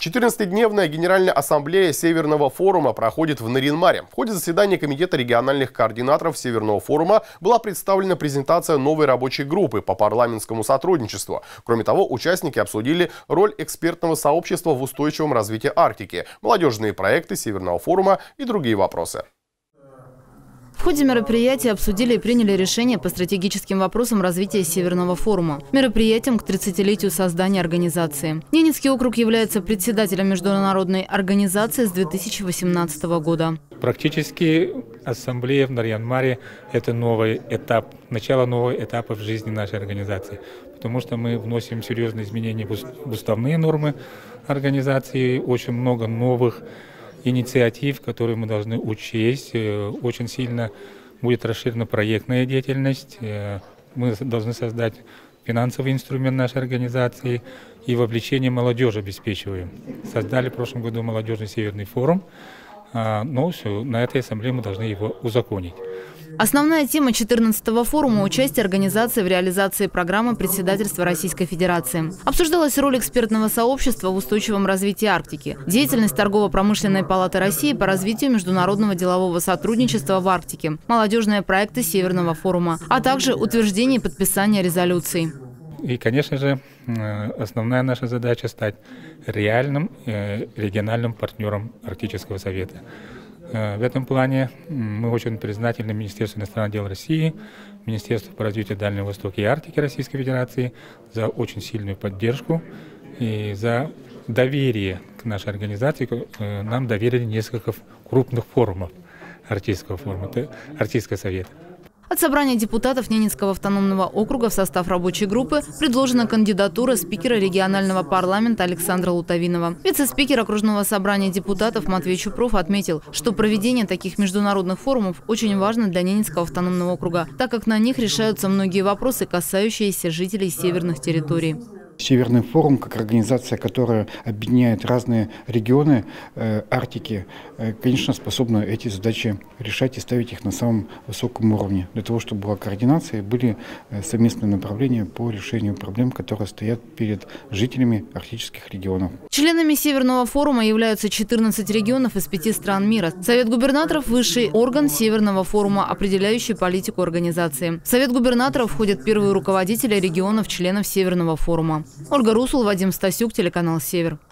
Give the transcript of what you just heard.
14-дневная Генеральная ассамблея Северного форума проходит в Нарьян-Маре. В ходе заседания Комитета региональных координаторов Северного форума была представлена презентация новой рабочей группы по парламентскому сотрудничеству. Кроме того, участники обсудили роль экспертного сообщества в устойчивом развитии Арктики, молодежные проекты Северного форума и другие вопросы. В ходе мероприятия обсудили и приняли решение по стратегическим вопросам развития Северного форума. Мероприятием к 30-летию создания организации. Ненецкий округ является председателем международной организации с 2018 года. Практически ассамблея в Нарьян-Маре – это новый этап, начало нового этапа в жизни нашей организации. Потому что мы вносим серьезные изменения в уставные нормы организации, очень много новых инициатив, которые мы должны учесть. Очень сильно будет расширена проектная деятельность. Мы должны создать финансовый инструмент нашей организации и вовлечение молодежи обеспечиваем. Создали в прошлом году молодежный Северный форум, но на этой ассамблее мы должны его узаконить. Основная тема 14-го форума – участие организации в реализации программы председательства Российской Федерации. Обсуждалась роль экспертного сообщества в устойчивом развитии Арктики, деятельность Торгово-промышленной палаты России по развитию международного делового сотрудничества в Арктике, молодежные проекты Северного форума, а также утверждение и подписание резолюций. И, конечно же, основная наша задача – стать реальным региональным партнером Арктического совета. В этом плане мы очень признательны Министерству иностранных дел России, Министерству по развитию Дальнего Востока и Арктики Российской Федерации за очень сильную поддержку и за доверие к нашей организации. Нам доверили несколько крупных форумов Арктического форума, Арктического совета. От собрания депутатов Ненецкого автономного округа в состав рабочей группы предложена кандидатура спикера регионального парламента Александра Лутовинова. Вице-спикер окружного собрания депутатов Матвей Чупров отметил, что проведение таких международных форумов очень важно для Ненецкого автономного округа, так как на них решаются многие вопросы, касающиеся жителей северных территорий. Северный форум, как организация, которая объединяет разные регионы Арктики, конечно, способна эти задачи решать и ставить их на самом высоком уровне, для того, чтобы была координация и были совместные направления по решению проблем, которые стоят перед жителями арктических регионов. Членами Северного форума являются 14 регионов из 5 стран мира. Совет губернаторов – высший орган Северного форума, определяющий политику организации. В Совет губернаторов входят первые руководители регионов-членов Северного форума. Ольга Русул, Вадим Стасюк, телеканал «Север».